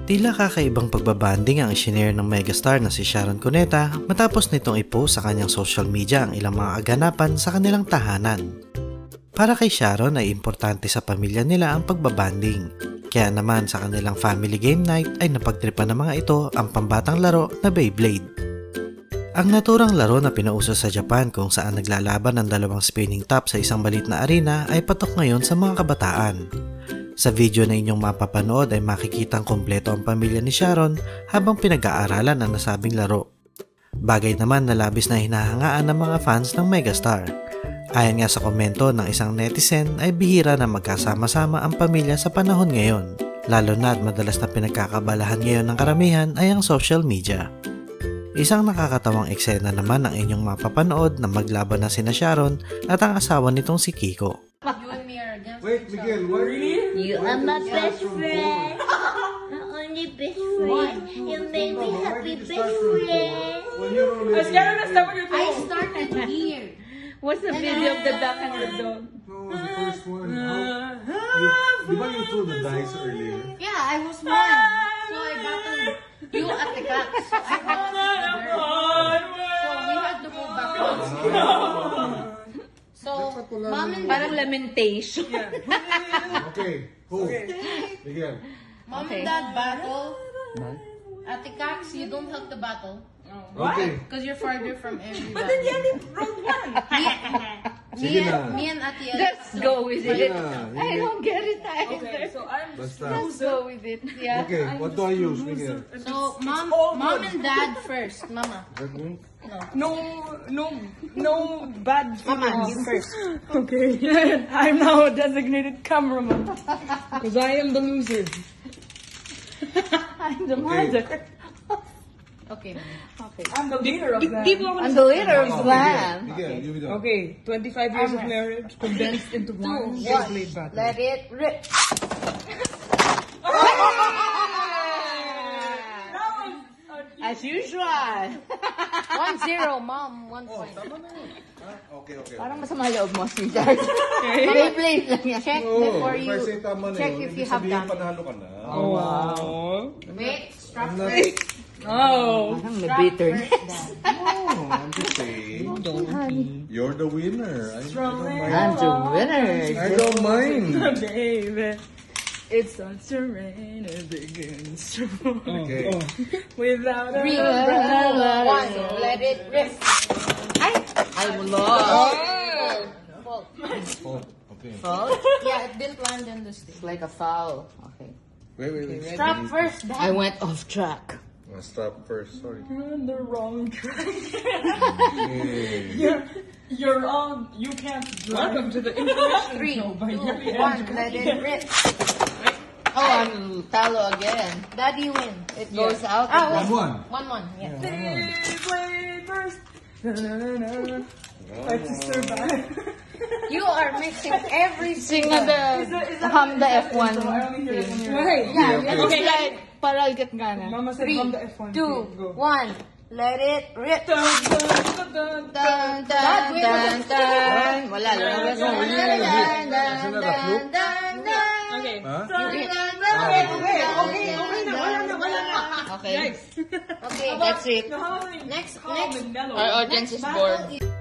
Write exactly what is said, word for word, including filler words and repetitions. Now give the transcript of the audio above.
Tila kakaibang pagbabanding ang isinare ng megastar na si Sharon Cuneta matapos nitong i-post sa kanyang social media ang ilang mga aganapan sa kanilang tahanan. Para kay Sharon ay importante sa pamilya nila ang pagbabanding. Kaya naman sa kanilang family game night ay napagtripan ng mga ito ang pambatang laro na Beyblade. Ang naturang laro na pinauso sa Japan kung saan naglalaban ang dalawang spinning top sa isang maliit na arena ay patok ngayon sa mga kabataan. Sa video na inyong mapapanood ay makikitang kompleto ang pamilya ni Sharon habang pinag-aaralan ang nasabing laro. Bagay naman na labis na hinahangaan ng mga fans ng megastar. Ayon nga sa komento ng isang netizen ay bihira na magkasama-sama ang pamilya sa panahon ngayon. Lalo na at madalas na pinagkakabalahan ngayon ng karamihan ay ang social media. Isang nakakatawang eksena naman ang inyong mapapanood na maglaban na sina Sharon at ang asawa nitong si Kiko. Wait, Miguel, what are you? You are my best friend. My only best friend. You made me happy best friend. I started here. What's the video of the duck and the dog? No, the first one. How, you, di ba you threw the dice earlier? Yeah, I was one. So I battled you at the cat. So I had to So we had to go backwards. So, mom and Parang lamentation. Okay, who? Miguel. Mom and dad battle. At the cats, you don't have to battle. Okay. Because you're farther from everybody. But then you only wrote one. Me, Sige and, na. me and Ati Let's go with Sige it. na, I Miguel. don't get it either. Okay, so I'm Basta. Let's go with it. Yeah. Okay, what do I use, Miguel? So, mom, mom and dad first. Mama. That one? No, no, no bad Mama, feelings. you first. Okay, I'm now a designated cameraman because I am the loser. I'm the Okay. mother. Okay, mama. Okay. I'm the leader of that. I'm the leader of Oh, slam. Miguel, Miguel, you be done. Okay, twenty-five years of marriage condensed into one Beyblade battle. Let it rip. As usual. One zero, mom. One point. Tama na yun. Ah, okay, okay. Parang masama loob mo, sweetheart. Beyblade lang yan. Check Oh, before if you. I say tama na Check yun, if ibig you have sabihin done. panalo ka na. Oh, wow. Wait, strap I'm not- first. Oh. Parang may Strap bitterness. first, dad. No, I'm just saying. You're the winner. I, I don't mind. I'm the winner. I don't mind. Baby, it's such a rain it begins to Okay. without a Three, Umbrella. two, one. Let it rip. Ay! I lost. Fault. Oh, okay. Fault? Yeah, it didn't land in the stick. It's like a foul. Okay. Wait, wait, wait. Strap first, I dad. went off track. I'll stop first. Sorry. You're on the wrong track. Okay. You're, you're on. You can't drive. Welcome to the information Three, show by two, Yuri one. and Let it rip. Oh, I'm talo again. Daddy win. It goes out. Ah, One, one. One, one. Yeah. Beyblade first. Na-na-na-na. Fight to survive. You are mixing every Sing single. na the hum the F one. So I only hear it when you're- Right. Yeah, okay. Okay, like, para I'll get gana. Mama said Three, hum the F one. two, Go. one. Let it rip. Dun, dun, dun, dun. Dun, Dad, dun, wait, dun, wait. dun. Wala, lumabas No, na. we didn't even hit. Isn't that a fluke? Okay. Huh? You hit. Okay, okay, okay, okay na, wala na, wala na. Okay. Nice. Okay, That's it. Now, how many- Next, calm next. and mellow. Our audience is bored. battle is